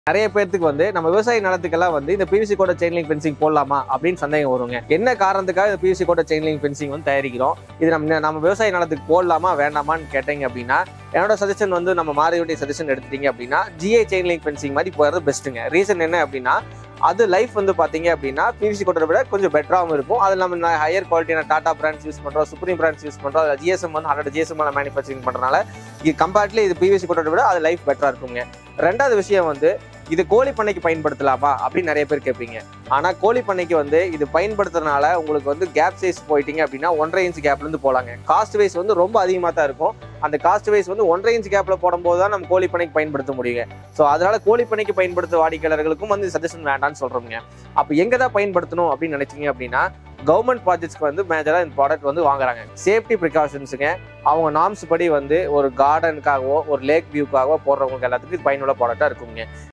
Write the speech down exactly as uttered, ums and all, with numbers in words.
நிறைய பேருக்கு வந்து நம்ம விவசாய நிலத்துக்கெல்லாம் வந்து இந்த பிவிசி கோட செயின் லிங்க் ஃபென்சிங் போடலாமா அப்படின்னு சந்தேகம் வருங்க. என்ன காரணத்துக்காக இந்த பிவிசி கோட செயின் லிங்க் ஃபென்சிங் வந்து தயாரிக்கிறோம், இது நம்ம நம்ம விவசாய நிலத்துக்கு போடலாமா வேண்டாமான்னு கேட்டீங்க அப்படின்னா, என்னோட சஜஷன் வந்து நம்ம மாறியுடைய சஜஷன் எடுத்துட்டீங்க அப்படின்னா ஜிஏ செயின் லிங்க் ஃபென்சிங் மாதிரி போகிறது பெஸ்ட்டுங்க. ரீசன் என்ன அப்படின்னா, அது லைஃப் வந்து பார்த்தீங்க அப்படின்னா பிவிசி கோட்டை விட கொஞ்சம் பெட்டராகவும் இருக்கும். அதில் நம்ம ஹையர் குவாலிட்டியான டாடா பிராண்ட்ஸ் யூஸ் பண்ணுறோம், சுப்ரீம் பிராண்ட்ஸ் யூஸ் பண்ணுறோம். அதில் ஜிஎஸ்எம் வந்து ஹண்ட்ரட் ஜிஎஸ்எம் மேனுஃபேக்சரிங் பண்ணுறதுனால இது கம்பேர்ட்லி இது பிவிசி கோட்டை விட அது லைஃப் பெட்டராக இருக்குங்க. ரெண்டாவது விஷயம் வந்து இது கோழி பண்ணைக்கு பயன்படுத்தலாமா அப்படின்னு நிறைய பேர் கேட்பீங்க. ஆனால் கோழி பண்ணைக்கு வந்து இது பயன்படுத்துறதுனால உங்களுக்கு வந்து கேப் சைஸ் போயிட்டீங்க அப்படின்னா ஒன்றரை இன்ச் கேப்லேருந்து போகலாங்க. காஸ்ட் வைஸ் வந்து ரொம்ப அதிகமாக தான் இருக்கும். அந்த காஸ்ட் வைஸ் வந்து ஒன்றரை இன்ச் கேப்பில் போடும்போது தான் நம்ம கோழி பண்ணைக்கு பயன்படுத்த முடியுங்க. ஸோ அதனால கோழி பண்ணைக்கு பயன்படுத்த வாடிக்கையாளர்களுக்கும் வந்து சஜஷன் வேண்டாம்னு சொல்கிறோங்க. அப்போ எங்கே தான் பயன்படுத்தணும் அப்படின்னு நினைச்சீங்க அப்படின்னா, கவர்மெண்ட் ப்ராஜெக்ட்ஸ்க்கு வந்து மேஜராக இந்த ப்ராடக்ட் வந்து வாங்குறாங்க. சேஃப்டி ப்ரிகாஷன்ஸுங்க, அவங்க நார்ம்ஸ் படி வந்து ஒரு கார்டனுக்காகவோ ஒரு லேக் வியூக்காகவோ போடுறவங்களுக்கு எல்லாத்துக்கும் இது பயனுள்ள ப்ராடக்டாக இருக்குங்க.